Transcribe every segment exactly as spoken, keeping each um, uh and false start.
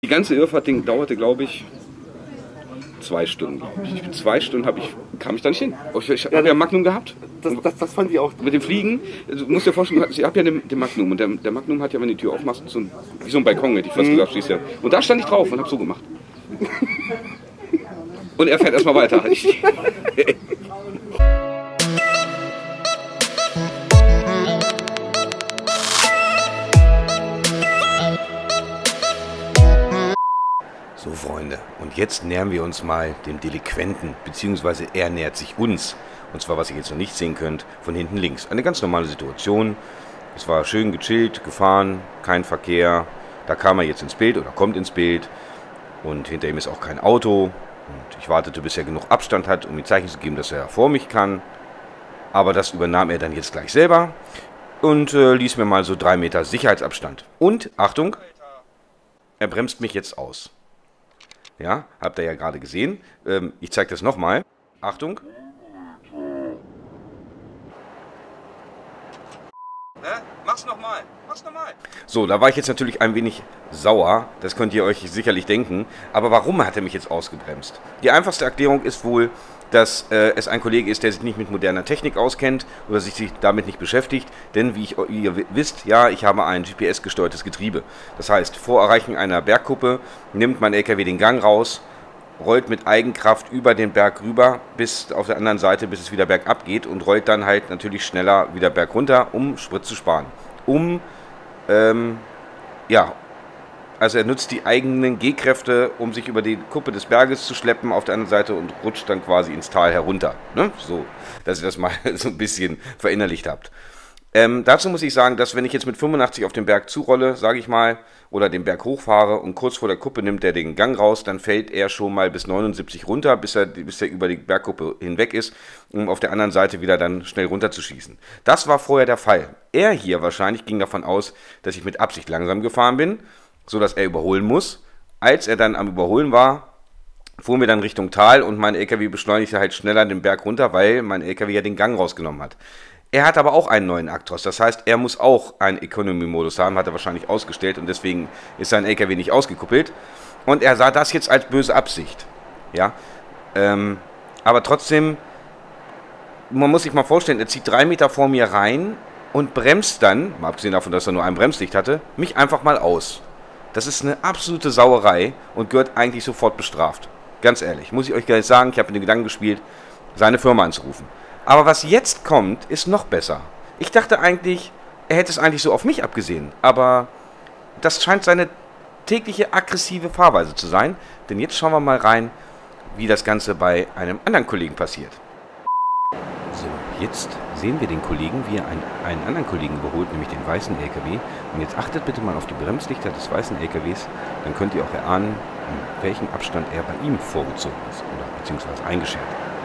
Die ganze Irrfahrt Ding dauerte, glaube ich, zwei Stunden. Ich bin zwei Stunden habe ich, kam ich da nicht hin. Ich, ich habe ja Magnum gehabt. Das, das, das fand ich auch. Mit dem Fliegen, du musst dir vorstellen, ich habe ja den, den Magnum und der, der Magnum hat ja, wenn die Tür aufmachst, so ein, wie so ein Balkon, hätte ich fast mhm. gesagt, schließt ja. Und da stand ich drauf und habe so gemacht. Und er fährt erstmal weiter. So, Freunde, und jetzt nähern wir uns mal dem Delinquenten, beziehungsweise er nähert sich uns. Und zwar, was ihr jetzt noch nicht sehen könnt, von hinten links. Eine ganz normale Situation. Es war schön gechillt, gefahren, kein Verkehr. Da kam er jetzt ins Bild oder kommt ins Bild. Und hinter ihm ist auch kein Auto. Und ich wartete, bis er genug Abstand hat, um ihm Zeichen zu geben, dass er vor mich kann. Aber das übernahm er dann jetzt gleich selber und äh, ließ mir mal so drei Meter Sicherheitsabstand. Und, Achtung, er bremst mich jetzt aus. Ja, habt ihr ja gerade gesehen. Ähm, ich zeige das nochmal. Achtung. Ne? Mach's nochmal. Mach's nochmal. So, da war ich jetzt natürlich ein wenig sauer. Das könnt ihr euch sicherlich denken. Aber warum hat er mich jetzt ausgebremst? Die einfachste Erklärung ist wohl, dass äh, es ein Kollege ist, der sich nicht mit moderner Technik auskennt oder sich, sich damit nicht beschäftigt. Denn wie, ich, wie ihr wisst, ja, ich habe ein G P S-gesteuertes Getriebe. Das heißt, vor Erreichen einer Bergkuppe nimmt mein L K W den Gang raus, rollt mit Eigenkraft über den Berg rüber bis auf der anderen Seite, bis es wieder bergab geht und rollt dann halt natürlich schneller wieder berg runter, um Sprit zu sparen. Um, ähm, ja, also er nutzt die eigenen Gehkräfte, um sich über die Kuppe des Berges zu schleppen auf der anderen Seite und rutscht dann quasi ins Tal herunter. Ne? So, dass ihr das mal so ein bisschen verinnerlicht habt. Ähm, dazu muss ich sagen, dass wenn ich jetzt mit fünfundachtzig auf den Berg zurolle, sage ich mal, oder den Berg hochfahre und kurz vor der Kuppe nimmt er den Gang raus, dann fällt er schon mal bis neunundsiebzig runter, bis er, bis er über die Bergkuppe hinweg ist, um auf der anderen Seite wieder dann schnell runterzuschießen. Das war vorher der Fall. Er hier wahrscheinlich ging davon aus, dass ich mit Absicht langsam gefahren bin, so dass er überholen muss. Als er dann am Überholen war, fuhren wir dann Richtung Tal und mein L K W beschleunigte halt schneller den Berg runter, weil mein L K W ja den Gang rausgenommen hat. Er hat aber auch einen neuen Actros, das heißt, er muss auch einen Economy-Modus haben, hat er wahrscheinlich ausgestellt und deswegen ist sein L K W nicht ausgekuppelt. Und er sah das jetzt als böse Absicht. Ja, ähm, aber trotzdem, man muss sich mal vorstellen, er zieht drei Meter vor mir rein und bremst dann, mal abgesehen davon, dass er nur ein Bremslicht hatte, mich einfach mal aus. Das ist eine absolute Sauerei und gehört eigentlich sofort bestraft. Ganz ehrlich, muss ich euch gleich sagen, ich habe mit den Gedanken gespielt, seine Firma anzurufen. Aber was jetzt kommt, ist noch besser. Ich dachte eigentlich, er hätte es eigentlich so auf mich abgesehen. Aber das scheint seine tägliche aggressive Fahrweise zu sein. Denn jetzt schauen wir mal rein, wie das Ganze bei einem anderen Kollegen passiert. So, jetzt sehen wir den Kollegen, wie er einen, einen anderen Kollegen überholt, nämlich den weißen L K W. Und jetzt achtet bitte mal auf die Bremslichter des weißen L K Ws. Dann könnt ihr auch erahnen, in welchem Abstand er bei ihm vorgezogen ist oder beziehungsweise eingeschert.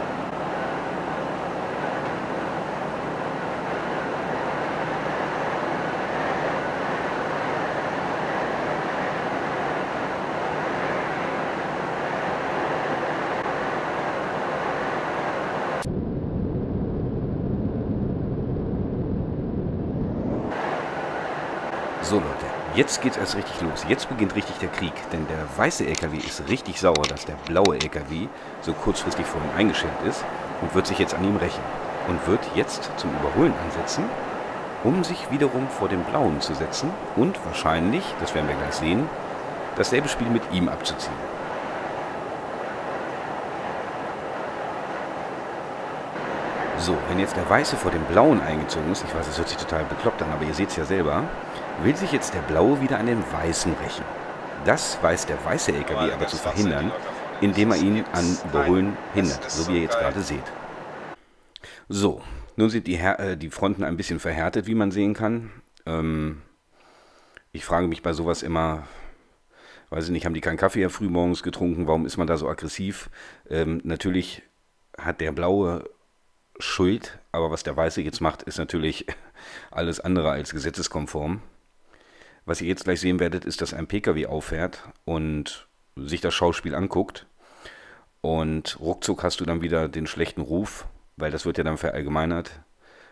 So Leute, jetzt geht's erst richtig los. Jetzt beginnt richtig der Krieg, denn der weiße L K W ist richtig sauer, dass der blaue L K W so kurzfristig vor ihm eingeschert ist und wird sich jetzt an ihm rächen und wird jetzt zum Überholen ansetzen, um sich wiederum vor dem blauen zu setzen und wahrscheinlich, das werden wir gleich sehen, dasselbe Spiel mit ihm abzuziehen. So, wenn jetzt der Weiße vor dem Blauen eingezogen ist, ich weiß, das hört sich total bekloppt an, aber ihr seht es ja selber, will sich jetzt der Blaue wieder an den Weißen rächen. Das weiß der weiße L K W aber zu verhindern, indem er ihn an Überholen hindert, so wie ihr jetzt gerade seht. So, nun sind die, Her äh, die Fronten ein bisschen verhärtet, wie man sehen kann. Ähm, ich frage mich bei sowas immer, weiß ich nicht, haben die keinen Kaffee ja früh morgens getrunken, warum ist man da so aggressiv? Ähm, natürlich hat der Blaue Schuld, aber was der Weiße jetzt macht, ist natürlich alles andere als gesetzeskonform. Was ihr jetzt gleich sehen werdet, ist, dass ein P K W auffährt und sich das Schauspiel anguckt und ruckzuck hast du dann wieder den schlechten Ruf, weil das wird ja dann verallgemeinert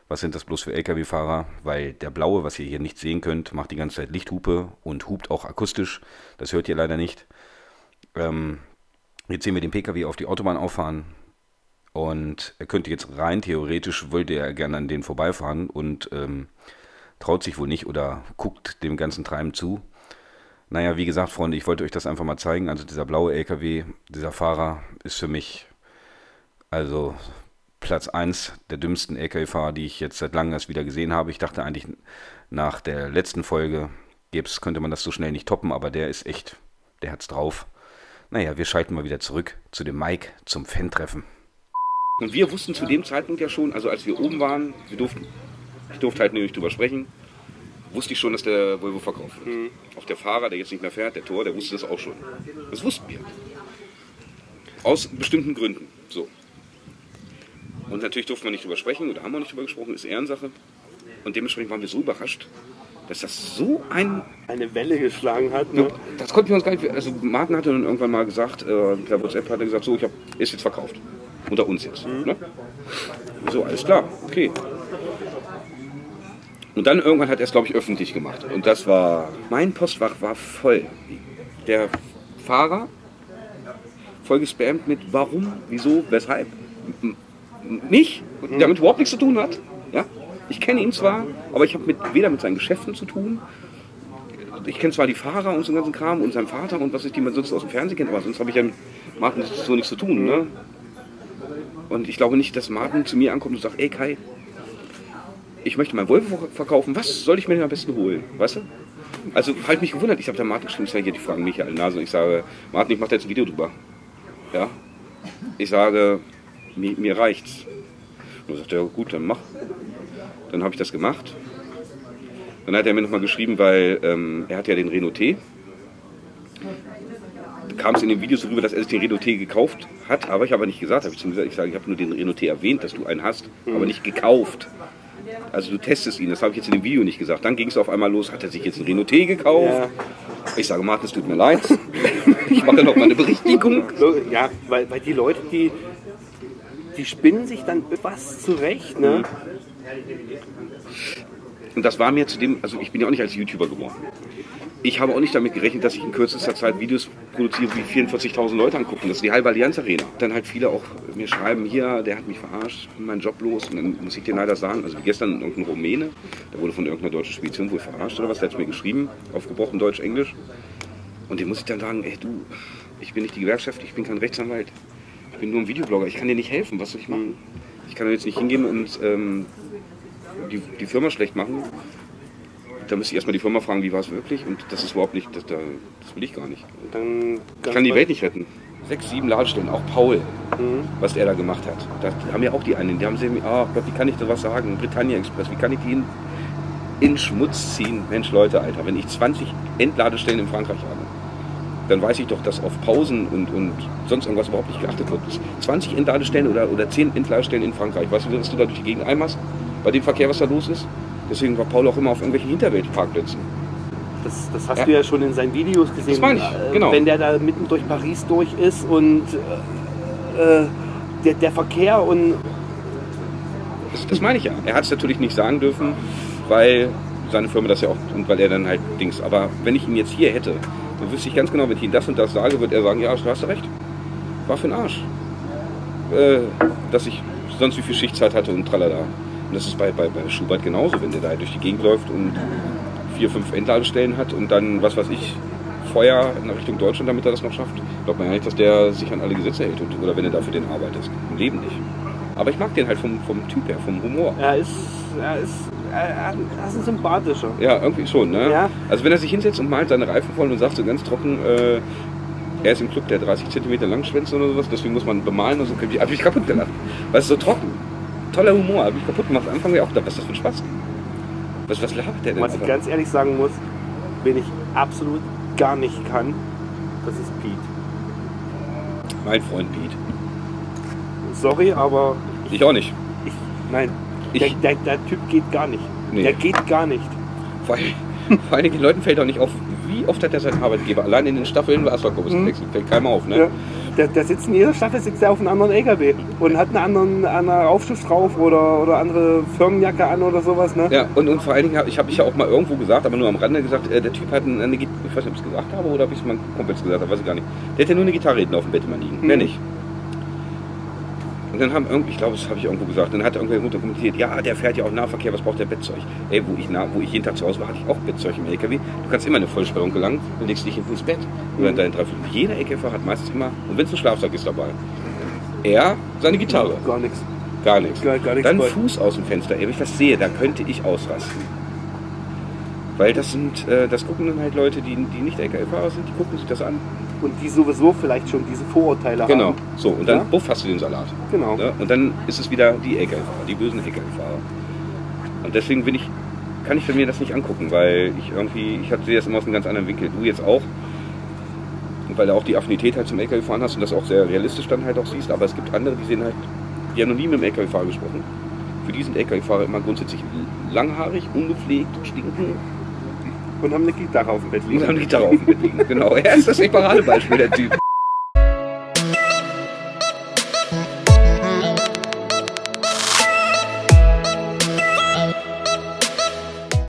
Was sind das bloß für L K W-Fahrer? Weil der blaue, was ihr hier nicht sehen könnt, macht die ganze Zeit Lichthupe und hupt auch akustisch. Das hört ihr leider nicht. Ähm, jetzt sehen wir den P K W auf die Autobahn auffahren. Und er könnte jetzt rein theoretisch, wollte er gerne an denen vorbeifahren und ähm, traut sich wohl nicht oder guckt dem ganzen Treiben zu. Naja, wie gesagt, Freunde, ich wollte euch das einfach mal zeigen. Also dieser blaue L K W, dieser Fahrer ist für mich also Platz eins der dümmsten L K W-Fahrer, die ich jetzt seit langem erst wieder gesehen habe. Ich dachte eigentlich, nach der letzten Folge gäb's, könnte man das so schnell nicht toppen, aber der ist echt, der hat's drauf. Naja, wir schalten mal wieder zurück zu dem Mike, zum Fan-Treffen. Und wir wussten zu dem Zeitpunkt ja schon, also als wir oben waren, wir durften, ich durfte halt nicht drüber sprechen, wusste ich schon, dass der Volvo verkauft wird. Mhm. Auch der Fahrer, der jetzt nicht mehr fährt, der Tor, der wusste das auch schon. Das wussten wir. Aus bestimmten Gründen. So. Und natürlich durften wir nicht drüber sprechen, oder haben wir nicht drüber gesprochen, ist Ehrensache. Und dementsprechend waren wir so überrascht, dass das so ein... eine Welle geschlagen hat. Ne? Das konnten wir uns gar nicht... Also Martin hatte dann irgendwann mal gesagt, äh, per WhatsApp hat er gesagt, so, ich hab, ist jetzt verkauft. Unter uns jetzt. Mhm. Ne? So, alles klar, okay. Und dann irgendwann hat er es, glaube ich, öffentlich gemacht. Und das war... Mein Postfach war voll. Der Fahrer voll gespammt mit warum, wieso, weshalb. Mich, der damit überhaupt nichts zu tun hat. Ja? Ich kenne ihn zwar, aber ich habe mit, weder mit seinen Geschäften zu tun. Ich kenne zwar die Fahrer und so ganzen Kram und seinen Vater und was ich die man sonst aus dem Fernsehen kenne, aber sonst habe ich ja mit Martin so nichts zu tun. Ne? Und ich glaube nicht, dass Martin zu mir ankommt und sagt, ey Kai, ich möchte mein Volvo verkaufen, was soll ich mir denn am besten holen? Weißt du? Also halt mich gewundert, ich habe da Martin geschrieben, ich sage, hier, die fragen mich ja alle Nase und ich sage, Martin, ich mache da jetzt ein Video drüber. Ja? Ich sage, mir, mir reicht's. Und er sagt, ja gut, dann mach. Dann habe ich das gemacht. Dann hat er mir nochmal geschrieben, weil ähm, er hat ja den Renault T. Da kam es in dem Video so rüber, dass er sich den Renault T gekauft hat, aber ich habe nicht gesagt, habe ich zum gesagt, ich sage, ich habe nur den Renault T erwähnt, dass du einen hast, mhm. aber nicht gekauft. Also du testest ihn, das habe ich jetzt in dem Video nicht gesagt. Dann ging es auf einmal los, hat er sich jetzt einen Renault T gekauft? Ja. Ich sage, Martin, es tut mir leid. Ich mache noch mal eine Berichtigung. Ja, weil, weil die Leute, die, die spinnen sich dann was zurecht, ne? Mhm. Und das war mir zu dem, also ich bin ja auch nicht als YouTuber geworden. Ich habe auch nicht damit gerechnet, dass ich in kürzester Zeit Videos produziere, wie vierundvierzigtausend Leute angucken. Das ist die halbe Allianz Arena. Dann halt viele auch mir schreiben, hier, der hat mich verarscht, ich bin meinen Job los. Und dann muss ich dir leider sagen, also wie gestern irgendein Rumäne, der wurde von irgendeiner deutschen Spedition wohl verarscht oder was, der hat es mir geschrieben, auf gebrochen Deutsch-Englisch. Und dem muss ich dann sagen, ey du, ich bin nicht die Gewerkschaft, ich bin kein Rechtsanwalt. Ich bin nur ein Videoblogger, ich kann dir nicht helfen, was soll ich machen? Ich kann jetzt nicht hingehen und ähm, die, die Firma schlecht machen. Da müsste ich erstmal die Firma fragen, wie war es wirklich? Und das ist überhaupt nicht, das, das will ich gar nicht. Dann ich kann die Welt nicht retten. Sechs, sieben Ladestellen, auch Paul, mhm. was er da gemacht hat. Da haben ja auch die einen, die haben sie, ah Gott, wie kann ich da was sagen? Britannia Express, wie kann ich die in, in Schmutz ziehen? Mensch, Leute, Alter, wenn ich zwanzig Entladestellen in Frankreich habe, dann weiß ich doch, dass auf Pausen und, und sonst irgendwas überhaupt nicht geachtet wird. zwanzig Entladestellen oder, oder zehn Entladestellen in Frankreich. Weißt du, was du da durch die Gegend einmachst? Bei dem Verkehr, was da los ist? Deswegen war Paul auch immer auf irgendwelchen Hinterweltparkplätzen. Das, das hast ja. du ja schon in seinen Videos gesehen. Das meine ich, genau. Wenn der da mitten durch Paris durch ist und äh, der, der Verkehr und... Das, das meine ich ja. Er hat es natürlich nicht sagen dürfen, weil seine Firma das ja auch... Und weil er dann halt Dings... Aber wenn ich ihn jetzt hier hätte, dann wüsste ich ganz genau, wenn ich ihm das und das sage, wird er sagen, ja, du hast recht. War für den Arsch. Äh, dass ich sonst wie viel Schichtzeit hatte und tralala. Und das ist bei, bei, bei Schubert genauso, wenn der da durch die Gegend läuft und vier, fünf Entladestellen hat und dann, was weiß ich, Feuer in Richtung Deutschland, damit er das noch schafft. Glaubt man ja nicht, dass der sich an alle Gesetze hält und, oder wenn er dafür den arbeitet. Im Leben nicht. Aber ich mag den halt vom, vom Typ her, vom Humor. Er ist, er ist, er ist ein sympathischer. Ja, irgendwie schon, ne? Ja. Also wenn er sich hinsetzt und malt seine Reifen voll und sagt so ganz trocken, äh, er ist im Club der dreißig Zentimeter Langschwänze oder sowas, deswegen muss man bemalen und so, hab ich kaputt gelacht. Weil es so trocken. Toller Humor, habe ich kaputt gemacht. Am Anfang ja auch da, was ist das für ein Spaß? Was, was labert der denn? Was ich ganz ehrlich sagen muss, wen ich absolut gar nicht kann, das ist Pete. Mein Freund Pete. Sorry, aber... Ich, ich auch nicht. Ich, nein, ich, der, der, der Typ geht gar nicht. Nee. Der geht gar nicht. Vor, vor einigen Leuten fällt auch nicht auf, wie oft hat er seinen Arbeitgeber allein in den Staffeln bei Asphalt gewechselt. Fällt keinem auf, ne? Ja. Der, der sitzt in jeder Staffel sitzt er auf einem anderen L K W und hat einen anderen, anderen Aufschrift drauf oder, oder andere Firmenjacke an oder sowas. Ne? Ja, und, und vor allen Dingen, hab, ich habe ich ja auch mal irgendwo gesagt, aber nur am Rande gesagt, äh, der Typ hat eine, eine ich weiß nicht, ob ich es gesagt habe oder ob ich es mal komplett gesagt habe, weiß ich gar nicht. Der hat ja nur eine Gitarre hinten auf dem Bett immer liegen, mhm. mehr nicht. Und dann haben irgendwie, ich glaube, das habe ich irgendwo gesagt, dann hat irgendwer runter kommentiert, ja, der fährt ja auch Nahverkehr, was braucht der Bettzeug? Ey, wo ich, nah, wo ich jeden Tag zu Hause war, hatte ich auch Bettzeug im L K W. Du kannst immer eine Vollsperrung gelangen und legst dich ins Bett. Mhm. Oder dein Dreiviertel. Jeder L K W-Fahrer hat meistens immer, und wenn es ein Schlafsack ist dabei, er seine Gitarre. Gar nichts. Gar nichts. Gar, gar nichts dann bei. Fuß aus dem Fenster. Ey, wenn ich das sehe, da könnte ich ausrasten. Weil das sind, äh, das gucken dann halt Leute, die, die nicht L K W-Fahrer sind, die gucken sich das an. Und die sowieso vielleicht schon diese Vorurteile genau. haben. Genau, so, und dann ja? buff hast du den Salat. Genau. Ja? Und dann ist es wieder die L K W-Fahrer, die bösen L K W-Fahrer. Und deswegen bin ich, kann ich mir das nicht angucken, weil ich irgendwie, ich sehe das immer aus einem ganz anderen Winkel. Du jetzt auch. Und weil du auch die Affinität halt zum L K W-Fahren hast und das auch sehr realistisch dann halt auch siehst. Aber es gibt andere, die sehen halt, die haben noch nie mit dem L K W-Fahrer gesprochen. Für die sind L K W-Fahrer immer grundsätzlich langhaarig, ungepflegt, stinken. Und haben eine Gitarre auf dem Bett liegen. Und haben eine Gitarre auf dem Bett liegen, genau. Er ist das Paradebeispiel, der Typ.